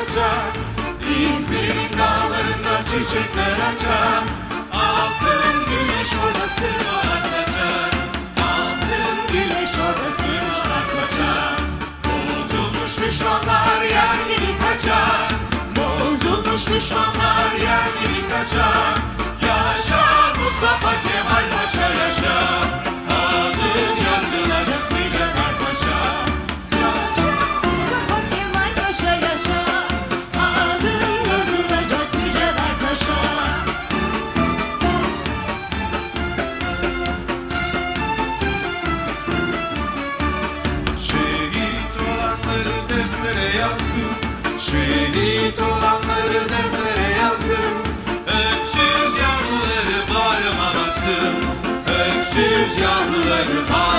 olacak. İzmir'in dağlarında çiçekler açar. Altın güneş orada sırmalar saçar. Altın güneş orada sırmalar saçar. Bozulmuş düşmanlar yer gibi kaçar. Bozulmuş düşmanlar yer gibi kaçar. Yaşa Mustafa Kemal Paşa yaşa. Adın yazılacak Mücevher Paşa. Yaşa Mustafa Kemal Paşa yaşa. Adın yazılacak Mücevher Paşa. Şehit olanları deftere yazdım. Şehit olanları deftere yazdım. Öksüz yavruları bağrıma bastım. Öksüz yavruları bağrıma